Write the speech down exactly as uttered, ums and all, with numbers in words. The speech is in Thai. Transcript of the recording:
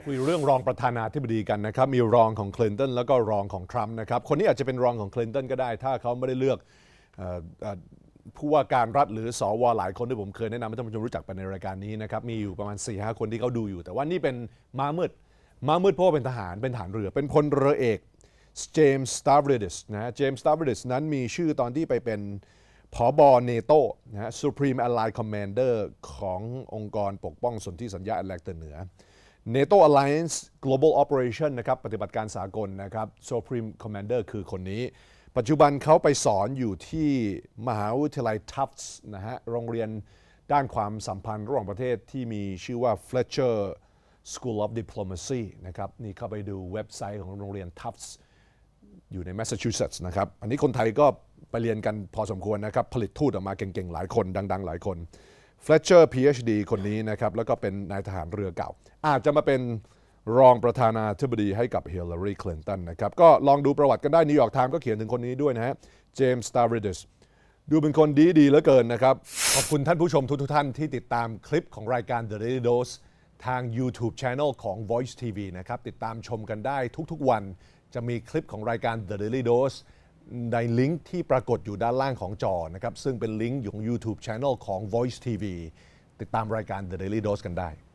คุยเรื่องรองประธานาธิบดีกันนะครับมีรองของคลินตันแล้วก็รองของทรัมป์นะครับคนนี้อาจจะเป็นรองของคลินตันก็ได้ถ้าเขาไม่ได้เลือกผู้ว่าการรัฐหรือสวหลายคนที่ผมเคยแนะนำให้ท่านผู้ชมรู้จักไปในรายการนี้นะครับมีอยู่ประมาณ สี่ห้า คนที่เขาดูอยู่แต่ว่านี่เป็นม้ามืดม้ามืดเพราะว่าเป็นทหารเป็นทหารเรือเป็นพลเรือเอกเจมส์สตาร์บริดิสนะเจมส์สตาร์บริดิสนั้นมีชื่อตอนที่ไปเป็นผบเนโตนะฮะ Supreme Allied Commander ขององค์กรปกป้องสนธิสัญญาแอตแลนติกเหนือ NATO Alliance Global Operation นะครับปฏิบัติการสากลนะครับ Supreme Commander คือคนนี้ปัจจุบันเขาไปสอนอยู่ที่มหาวิทยาลัย Tufts นะฮะโรงเรียนด้านความสัมพันธ์ระหว่างประเทศที่มีชื่อว่า Fletcher School of Diplomacy นะครับนี่เข้าไปดูเว็บไซต์ของโรงเรียน Tufts อยู่ในแมสซาชูเซตส์นะครับอันนี้คนไทยก็ไปเรียนกันพอสมควรนะครับผลิตทูตออกมาเก่งๆหลายคนดังๆหลายคน Fletcher พี เอช ดี คนนี้นะครับแล้วก็เป็นนายทหารเรือเก่าอาจจะมาเป็นรองประธานาธิบดีให้กับฮิลลารีคลินตันนะครับก็ลองดูประวัติกันได้นิวยอร์กไทม์ก็เขียนถึงคนนี้ด้วยนะฮะเจมส์สตาร์บริดิสดูเป็นคนดีดีเหลือเกินนะครับขอบคุณท่านผู้ชมทุกๆท่านที่ติดตามคลิปของรายการ The Daily Dose ทาง YouTube Channel ของ Voice ที วี นะครับติดตามชมกันได้ทุกๆวันจะมีคลิปของรายการ The Daily Dose ในลิงก์ที่ปรากฏอยู่ด้านล่างของจอนะครับซึ่งเป็นลิงก์อยู่ของ YouTube Channel ของ Voice ที วี ติดตามรายการ The Daily Dose กันได้